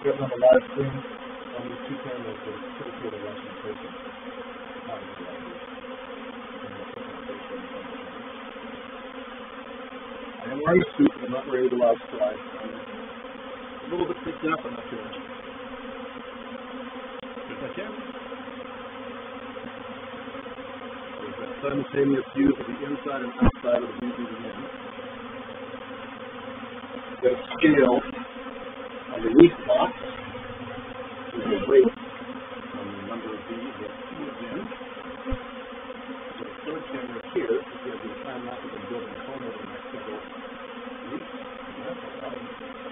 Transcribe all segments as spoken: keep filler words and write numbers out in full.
getting on the live stream on these two cameras, but it's pretty cool to watch in person. I am wearing a suit, but I'm not ready to go outside. I'm a little bit freaked out, but not too much. If I can. There's that simultaneous views of the inside and outside of the bees moving in. Get a scale underneath the box. There's a weight on the number of bees that move in. So the third camera here is going to be the time lapse of them building a home over the next several weeks. And that's a lot.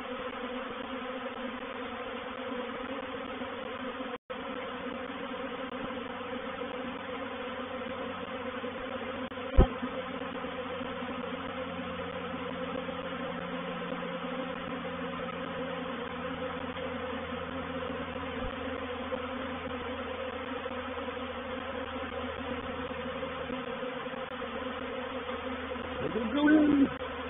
Go in.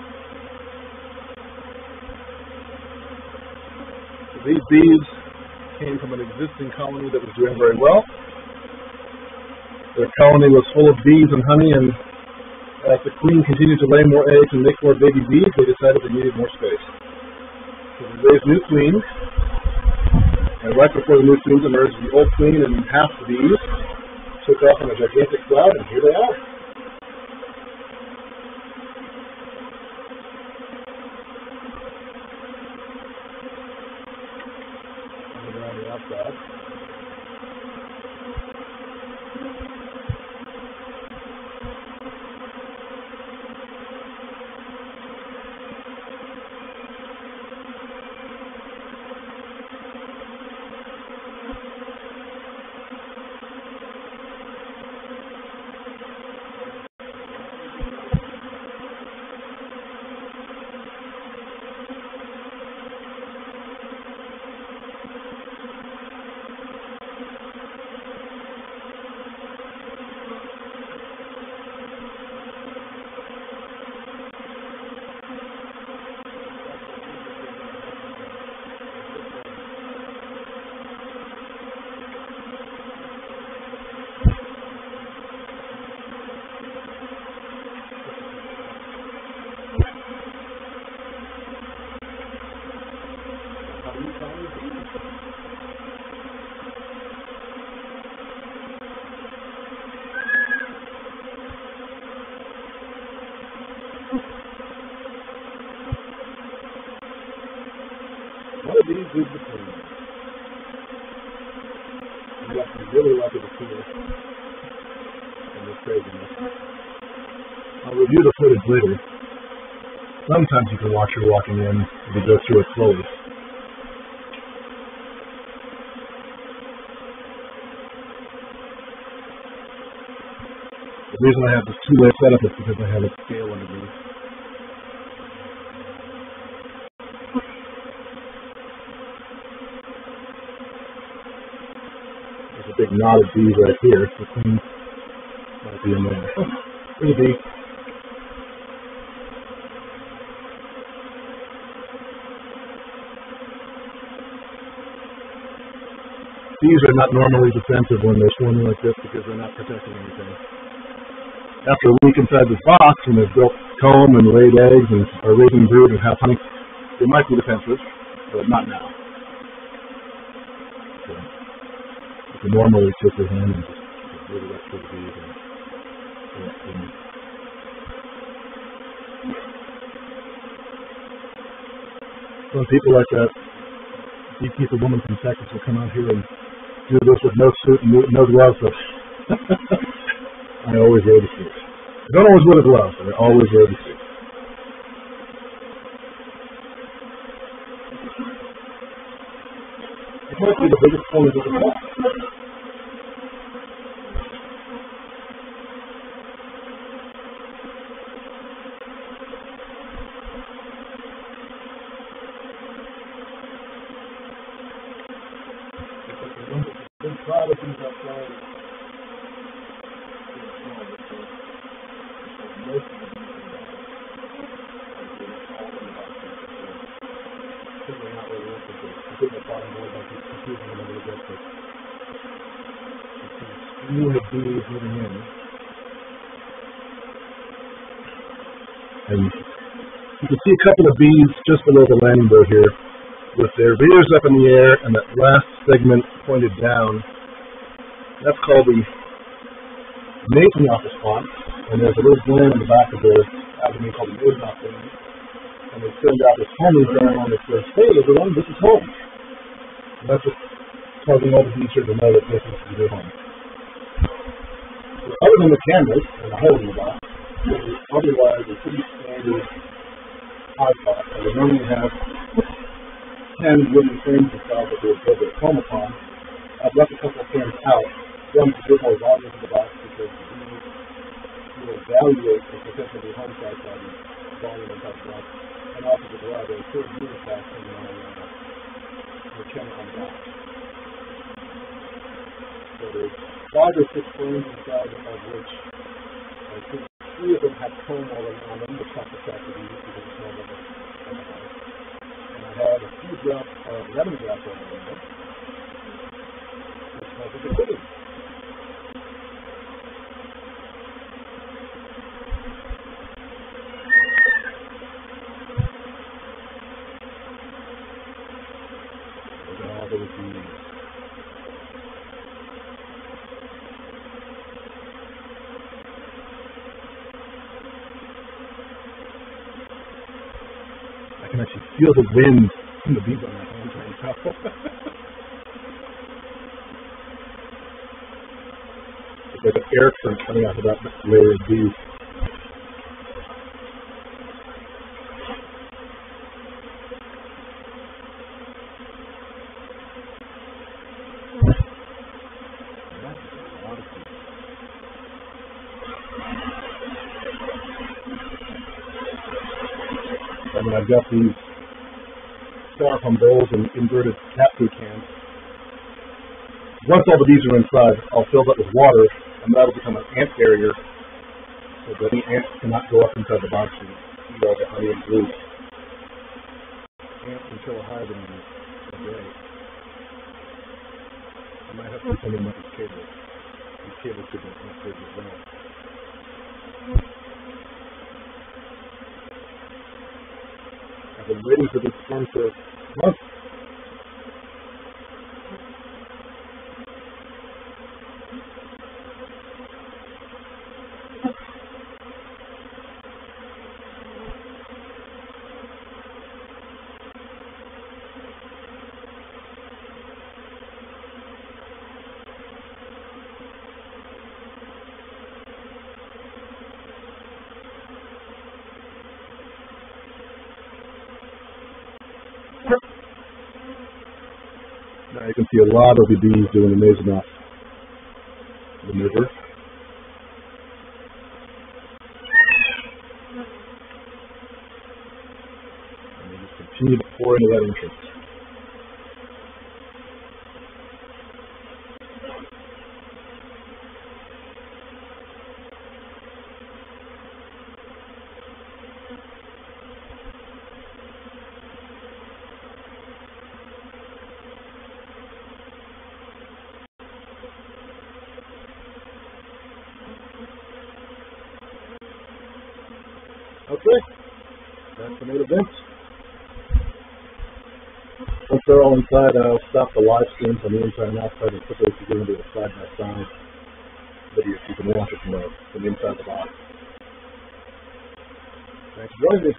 So these bees came from an existing colony that was doing very well. Their colony was full of bees and honey, and as the queen continued to lay more eggs and make more baby bees, they decided they needed more space. So they raised new queens, and right before the new queens emerged, the old queen and half the bees took off on a gigantic cloud, and here they are. Outside. One of these is the queen. You have to be really lucky to see this in this craziness. I'll review the footage later. Sometimes you can watch her walking in if you go through it slowly. The reason I have this two-way setup is because I have a scale underneath. There's a big knot of bees right here. The queen might be in there. Oh, there's a bee. Bees are not normally defensive when they're swarming like this because they're not protecting anything. After a week inside this box, when they've built comb and laid eggs and are raising brood and have honey, they might be defensive, but not now. So, you can normally tip your hand and just really let the bees and and some people like that beekeeper woman from Texas will come out here and do this with no suit and no gloves. So I always wear the suit. I don't always wear the gloves, but I always wear the suit. It might be the biggest point of the wall. Been proud of these outside. Most of them are not really interested. I think the bottom one unit bees moving in. And you can see a couple of bees just below the landing board here with their rears up in the air and that last segment pointed down. That's called the mating off response. And there's a little gland in the back of their abdomen called the mating off gland. And they send out this homing down that says, hey everyone, this is home. And that's just causing all the bees here to know that this is their home. So other than the cameras and the hole in the box, otherwise a pretty standard hive box. So they normally have ten wooden frames inside that they would build their home upon. I've left a couple of frames out. One to put more volume into the box because the bees will evaluate the potential of the home size by the volume inside the box. And also to allow their third unit pass in my uh, camera on the box. So there's five or six frames inside of which I think three of them have comb already on them, which not the fact that we use because it's more of a hive. And I had a few drops of lemongrass on them, which smells like a cookie. I can actually feel the wind from the bees on my hands right now. It's like an air current coming out of that layer of bees. I mean, I've got these styrofoam bowls and inverted cat food cans. Once all the bees are inside, I'll fill that with water, and that'll become an ant barrier so that any ants cannot go up inside the box and eat all the honey and glue. Ants can kill a hive in a day. I might have to put something like these cables. These cables should be ant barriers as well. I've been waiting for this storm for months. Now you can see a lot of the bees doing amazing off the river. And they just continue to pour into that entrance. Okay, that's the main event. Once they're all inside, I'll stop the live streams on the inside and outside and quickly to get into a side-by-side video so you can watch it from the, from the inside of the box. Thanks for joining me.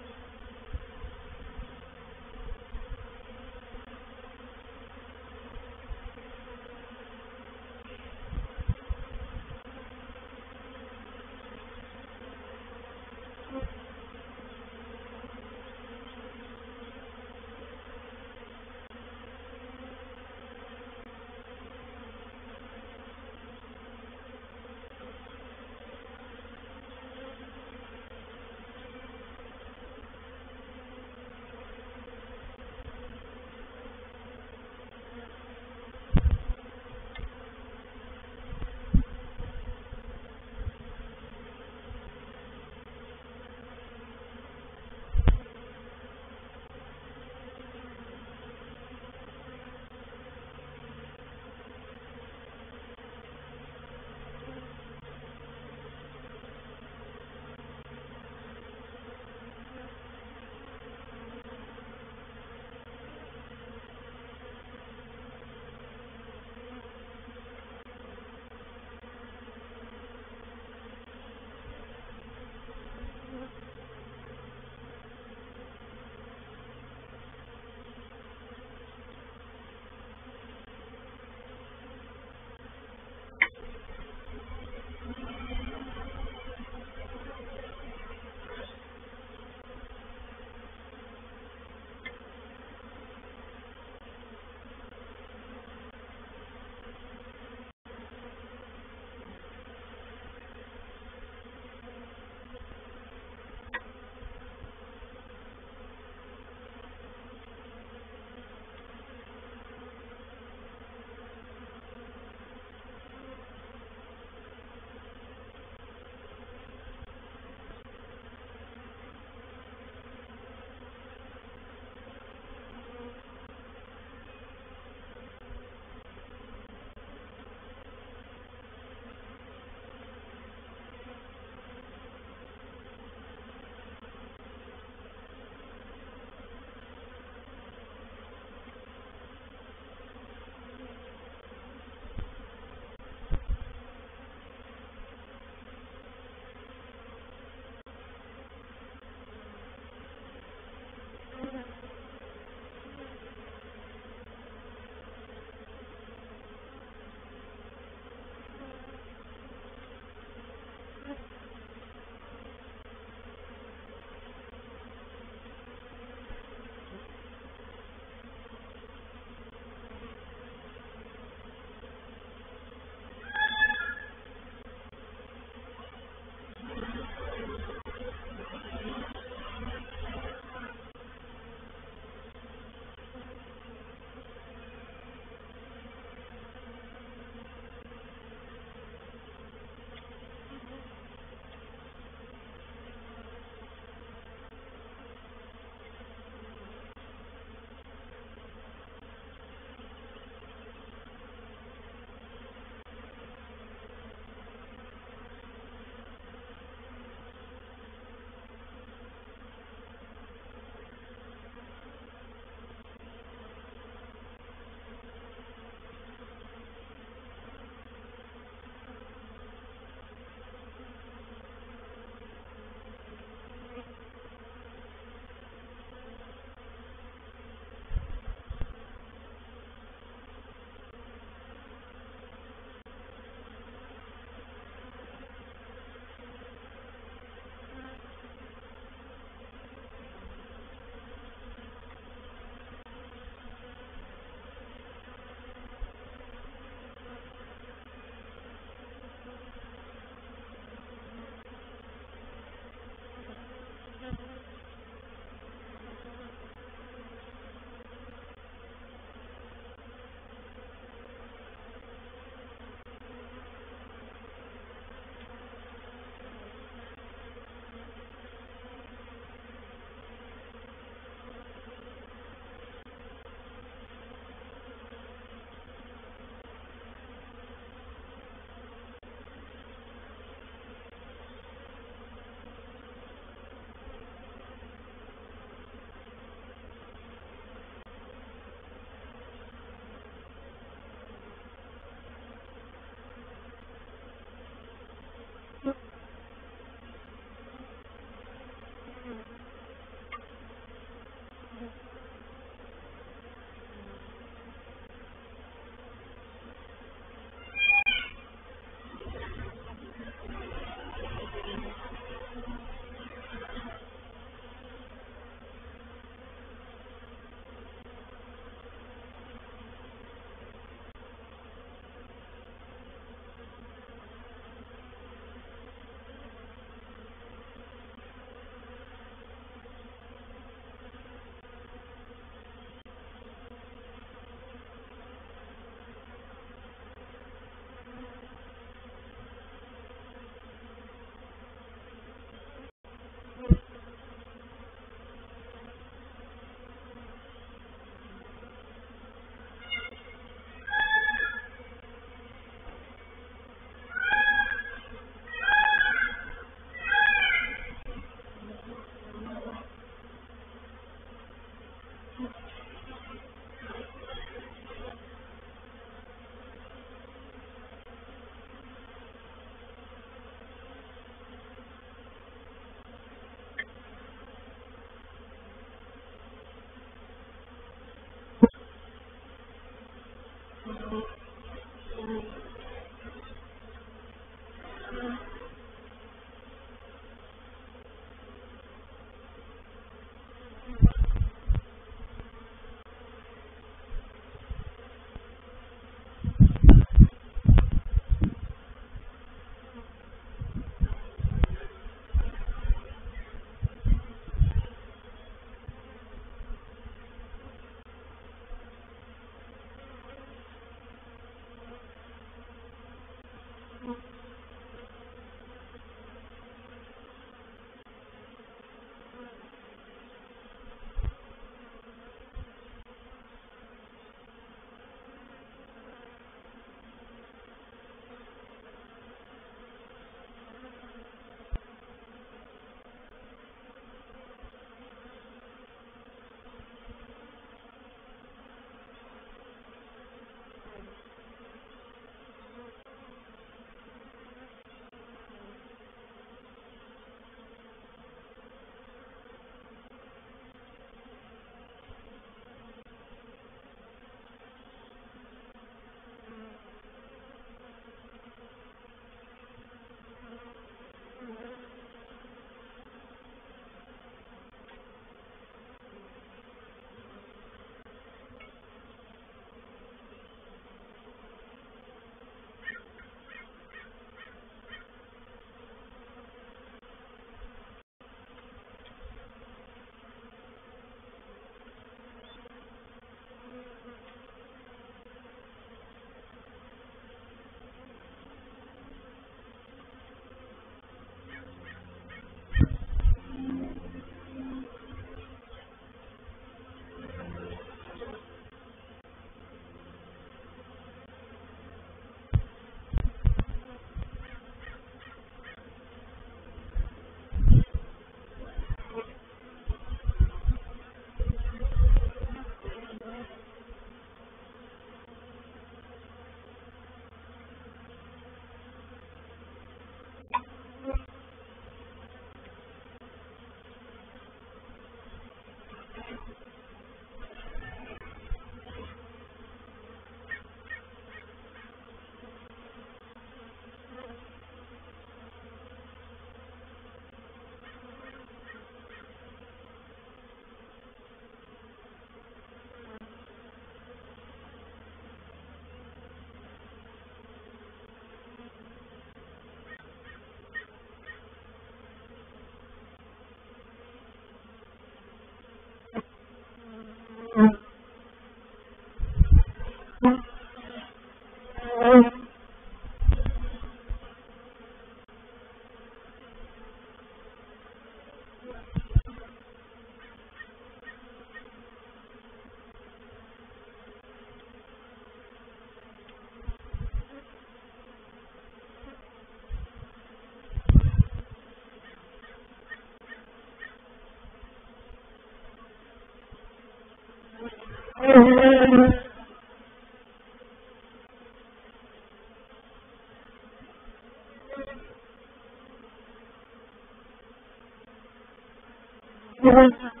Mm-hmm.